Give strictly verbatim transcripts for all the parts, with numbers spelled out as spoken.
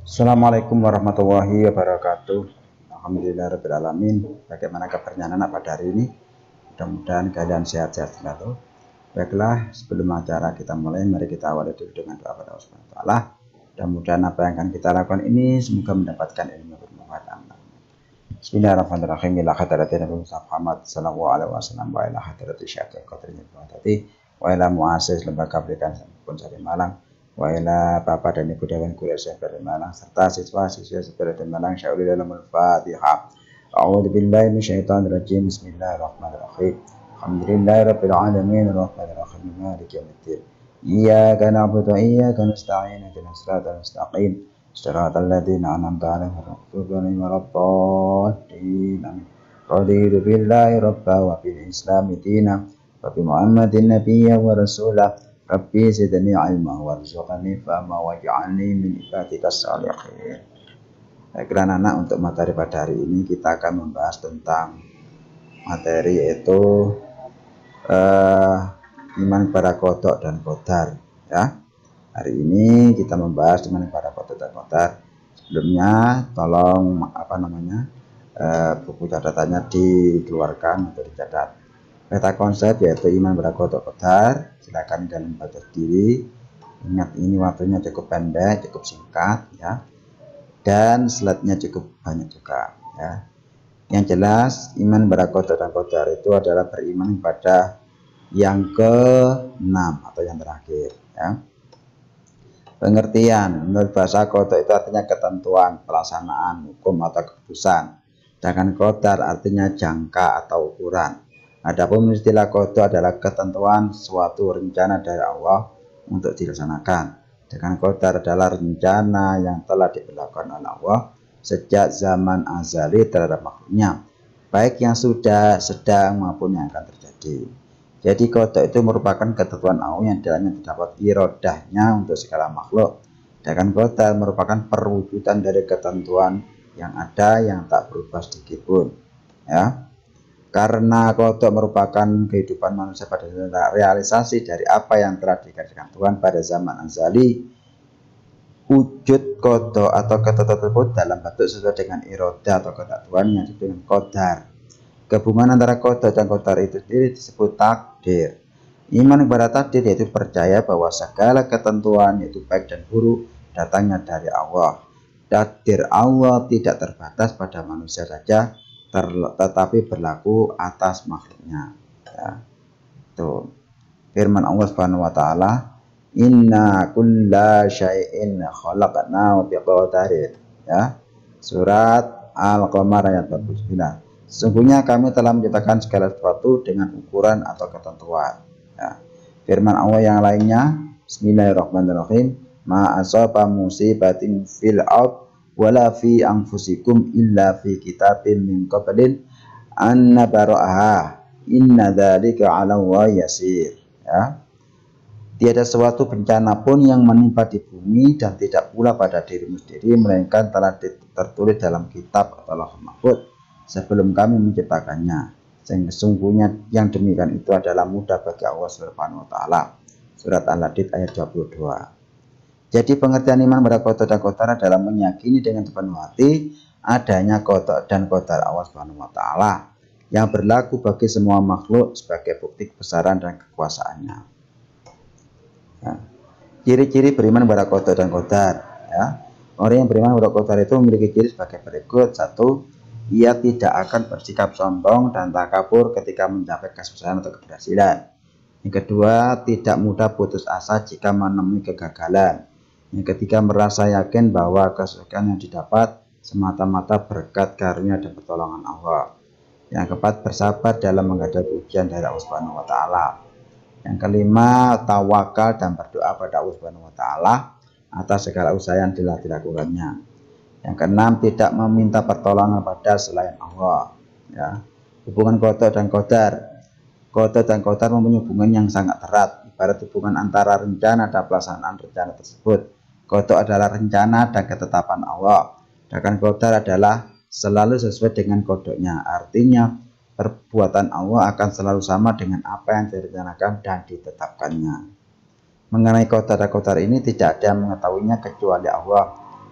Assalamualaikum warahmatullahi wabarakatuh. Alhamdulillahirabbil alamin. Bagaimana kabarnya anak pada hari ini? Mudah-mudahan kalian sehat-sehat selalu. Baiklah, sebelum acara kita mulai, mari kita awali dulu dengan doa pada Allah Subhanahu wa taala. Mudah-mudahan apa yang akan kita lakukan ini semoga mendapatkan ilmu yang bermanfaat. Bismillahirrahmanirrahim. Ila hadratin Nabi Muhammad sallallahu alaihi wasallam wa ila hadrati Syekh Qadri wa ila muassis lembaga pendidikan pun dari Malang, wa ila Bapak dan Ibu Dewan Kuliah dari Malang serta siswa-siswa dari Malang. Syauli dalam Al-Fatihah. A'udzu billahi minasyaitonir rajim. Bismillahirrahmanirrahim. Alhamdulillahirabbil alamin arrahmanir rahim maliki yaumiddin. Iyyaka na'budu wa iyyaka nasta'in ihdinas siratal mustaqim siratal ladzina an'amta 'alaihim ghairil maghdubi 'alaihim. Raditu billahi rabban wa bil islami dinan wa bi Muhammadin nabiyyan wa rasulah. Rabbi zidni ilma warzuqni fahma waj'alni min ibadikas shalihin. Baiklah anak, untuk materi pada hari ini kita akan membahas tentang materi yaitu uh, iman kepada qada dan qadar ya. Hari ini kita membahas iman kepada qada dan qadar. Sebelumnya tolong apa namanya uh, buku catatannya dikeluarkan atau dicatat. Peta konsep yaitu iman kepada qada qadar. Silakan dalam baca sendiri. Ingat ini waktunya cukup pendek, cukup singkat ya. Dan slide-nya cukup banyak juga ya. Yang jelas iman kepada qada dan qadar itu adalah beriman kepada yang keenam atau yang terakhir ya. Pengertian menurut bahasa qada itu artinya ketentuan, pelaksanaan, hukum atau keputusan. Sedangkan qadar artinya jangka atau ukuran. Adapun istilah qada adalah ketentuan suatu rencana dari Allah untuk dilaksanakan. Sedangkan qadar adalah rencana yang telah diberlakukan oleh Allah sejak zaman azali terhadap makhluknya, baik yang sudah, sedang maupun yang akan terjadi. Jadi qada itu merupakan ketentuan Allah yang dalamnya terdapat irodahnya untuk segala makhluk. Sedangkan qadar merupakan perwujudan dari ketentuan yang ada yang tak berubah sedikit pun ya. Karena qada merupakan kehidupan manusia pada realisasi dari apa yang telah dikatakan Tuhan pada zaman azali, wujud qada atau ketentuan tersebut dalam bentuk sesuai dengan iroda atau kehendak Tuhan yang disebut dengan qadar. Gabungan antara qada dan qadar itu sendiri disebut takdir. Iman kepada takdir yaitu percaya bahwa segala ketentuan yaitu baik dan buruk datangnya dari Allah. Takdir Allah tidak terbatas pada manusia saja, tetapi berlaku atas makhluknya ya. Tuh firman Allah Subhanahu wa taala, inna kulla syai'in khalaqnahu biqadarin ya. Surat Al-Qamar ayat empat puluh sembilan. Sesungguhnya kami telah menciptakan segala sesuatu dengan ukuran atau ketentuan ya. Firman Allah yang lainnya, bismillahirrahmanirrahim, ma asaba musibatin fil ard wala fi anfusikum illa fi kitabim min qablin an nabra'aha inna dzalika 'ala Allahi yasir ya. Tiada suatu bencana pun yang menimpa di bumi dan tidak pula pada dirimu sendiri melainkan telah tertulis dalam kitab atau Lauhul Mahfuz sebelum kami menciptakannya. Sesungguhnya yang demikian itu adalah mudah bagi Allah Subhanahu wa taala. Surat Al-Hadid ayat dua puluh dua. Jadi pengertian iman pada qada dan qadar adalah meyakini dengan sepenuh hati adanya qada dan qadar Allah Subhanahu wa taala yang berlaku bagi semua makhluk sebagai bukti kebesaran dan kekuasaannya. Ya. Ciri-ciri beriman pada qada dan qadar ya. Orang yang beriman pada qadar itu memiliki ciri sebagai berikut. Satu, ia tidak akan bersikap sombong dan takabur ketika mencapai kesuksesan atau keberhasilan. Yang kedua, tidak mudah putus asa jika menemui kegagalan. Yang ketiga, merasa yakin bahwa kesuksesan yang didapat semata-mata berkat karunia dan pertolongan Allah. Yang keempat, bersabar dalam menghadapi ujian dari Allah Subhanahu wa taala. Yang kelima, tawakal dan berdoa pada Allah Subhanahu wa taala atas segala usaha yang telah dilakukannya. Yang keenam, tidak meminta pertolongan pada selain Allah ya. Hubungan qada dan qadar. Qada dan qadar mempunyai hubungan yang sangat erat, ibarat hubungan antara rencana dan pelaksanaan rencana tersebut. Qada adalah rencana dan ketetapan Allah, sedangkan qadar adalah selalu sesuai dengan kodoknya. Artinya perbuatan Allah akan selalu sama dengan apa yang direncanakan dan ditetapkannya. Mengenai qada dan qadar ini tidak ada yang mengetahuinya kecuali Allah.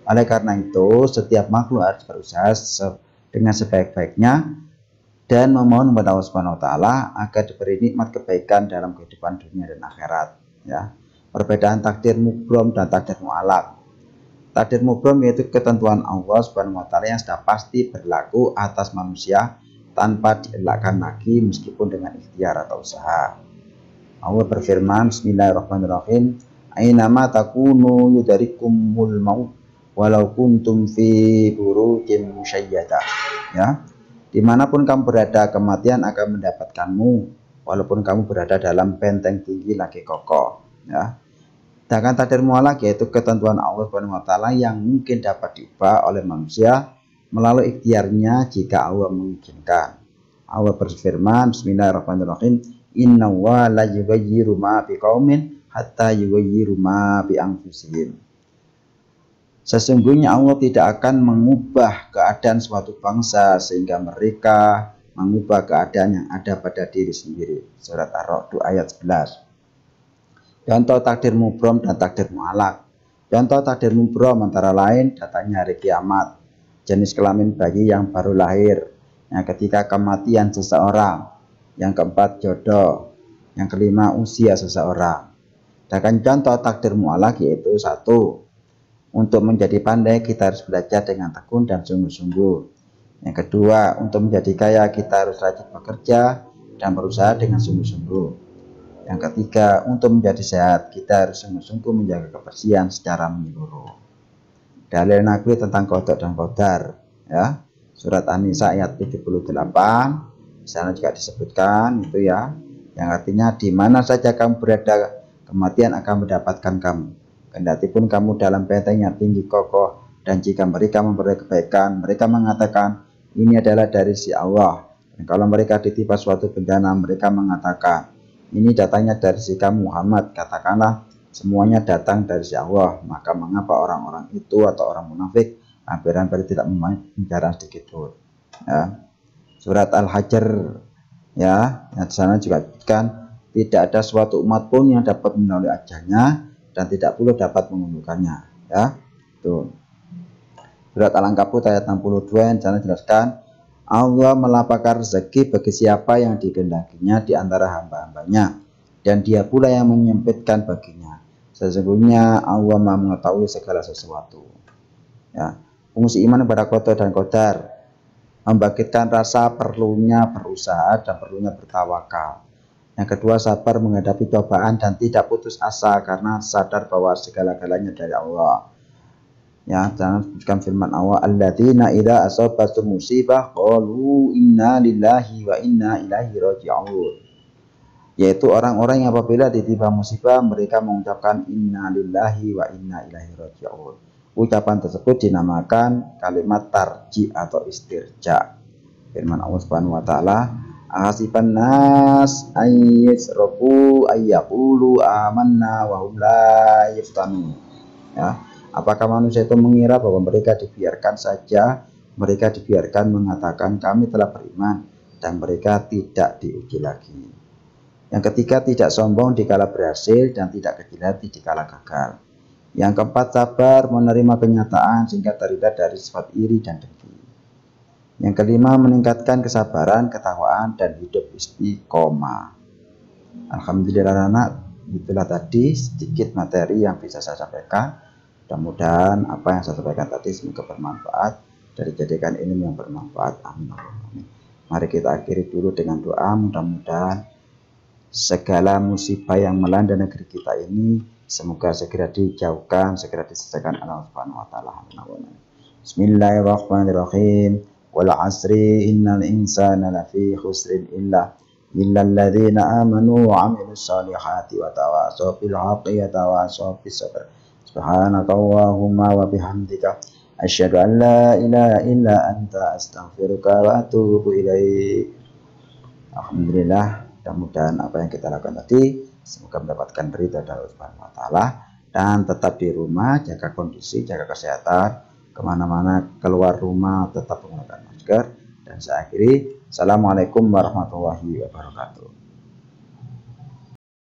Oleh karena itu, setiap makhluk harus berusaha dengan sebaik-baiknya dan memohon kepada Allah Subhanahu wa taala agar diberi nikmat kebaikan dalam kehidupan dunia dan akhirat, ya. Perbedaan takdir mubrom dan takdir mu'allaq. Takdir mubrom yaitu ketentuan Allah Subhanahu wa taala yang sudah pasti berlaku atas manusia tanpa dielakkan lagi meskipun dengan ikhtiar atau usaha. Allah berfirman, Bismillahirrahmanirrahim, Ainama takunu yudarikumul maut walau kuntum fi burujin musyayyada. Ya. Dimanapun kamu berada, kematian akan mendapatkanmu, walaupun kamu berada dalam benteng tinggi lagi kokoh. Ya. Sedangkan takdir mu'allaq yaitu ketentuan Allah Subhanahu wa taala yang mungkin dapat diubah oleh manusia melalui ikhtiarnya jika Allah mengizinkan. Allah berfirman, Bismillahirrahmanirrahim, Inna wa la yughayyiru ma biqaumin hatta yughayyiru ma bi anfusihim. Sesungguhnya Allah tidak akan mengubah keadaan suatu bangsa sehingga mereka mengubah keadaan yang ada pada diri sendiri. Surat Ar-Ra'd ayat sebelas. Contoh takdir mubrom dan takdir mu'allaq. Contoh takdir mubrom antara lain datangnya hari kiamat, jenis kelamin bayi yang baru lahir, yang ketiga kematian seseorang, yang keempat jodoh, yang kelima usia seseorang. Dan contoh takdir mu'allaq yaitu satu, untuk menjadi pandai kita harus belajar dengan tekun dan sungguh-sungguh. Yang kedua, untuk menjadi kaya kita harus rajin bekerja dan berusaha dengan sungguh-sungguh. Yang ketiga, untuk menjadi sehat kita harus sungguh-sungguh menjaga kebersihan secara menyeluruh. Dalil naqli tentang qada dan qadar, ya. Surat An-Nisa ayat tujuh puluh delapan. Di sana juga disebutkan itu, ya, yang artinya di mana saja kamu berada, kematian akan mendapatkan kamu. Kendati pun kamu dalam benteng yang tinggi kokoh, dan jika mereka memperoleh kebaikan, mereka mengatakan ini adalah dari si Allah. Dan kalau mereka ditimpa suatu bencana, mereka mengatakan ini datangnya dari si kamu Muhammad. Katakanlah semuanya datang dari si Allah. Maka mengapa orang-orang itu atau orang munafik hampir-hampir tidak membicarakan sedikit pun, ya. Surat Al-Hajr, ya, yang di sana juga disebutkan tidak ada suatu umat pun yang dapat melalui ajalnya dan tidak pula dapat mengunduhkannya, ya. Tuh. Surat Al-Ankabut ayat enam puluh dua yang sana jelaskan Allah melapangkan rezeki bagi siapa yang dikehendakinya di antara hamba-hambanya, dan dia pula yang menyempitkan baginya. Sesungguhnya Allah Maha mengetahui segala sesuatu. Ya. Fungsi iman kepada qada dan qadar membangkitkan rasa perlunya berusaha dan perlunya bertawakal. Yang kedua, sabar menghadapi cobaan dan tidak putus asa karena sadar bahwa segala-galanya dari Allah. Ya, jangan sebutkan firman Allah, alladzina idza asabatum musibah qalu inna lillahi wa inna ilaihi raji'un. Yaitu orang-orang yang apabila ditimpa musibah mereka mengucapkan inna lillahi wa inna ilaihi raji'un. Ucapan tersebut dinamakan kalimat tarji atau istirja. Firman Allah Subhanahu wa taala, Ahasiban nas ayyasrafu ayyaqulu amanna wa hum la yaftanun. Ya, apakah manusia itu mengira bahwa mereka dibiarkan saja, mereka dibiarkan mengatakan kami telah beriman dan mereka tidak diuji lagi. Yang ketiga, tidak sombong dikala berhasil dan tidak kecil hati dikala gagal. Yang keempat, sabar menerima kenyataan sehingga terhindar dari sifat iri dan dengki. Yang kelima, meningkatkan kesabaran, ketakwaan, dan hidup istiqomah. Alhamdulillah anak, itulah tadi sedikit materi yang bisa saya sampaikan. Mudah-mudahan apa yang saya sampaikan tadi semoga bermanfaat dan dijadikan ilmu yang bermanfaat. Amin. Mari kita akhiri dulu dengan doa. Mudah-mudahan segala musibah yang melanda negeri kita ini semoga segera dijauhkan, segera diselesaikan Allah Subhanahu wa taala. Bismillahirrahmanirrahim. Wal asri innal insana lafi khusrin illa illal ladzina amanu wa 'amilus solihati wa tawasaw bil haqqi wa tawasaw bis sabr. Subhanakallahumma wa bihamdika asyhadu an la ilaha illa anta astaghfiruka wa atubu ilaik. Alhamdulillah, mudah-mudahan apa yang kita lakukan tadi semoga mendapatkan ridha dari Allah Subhanahu wa taala, dan tetap di rumah, jaga kondisi, jaga kesehatan, kemana-mana keluar rumah tetap menggunakan masker. Dan saya akhiri, assalamualaikum warahmatullahi wabarakatuh.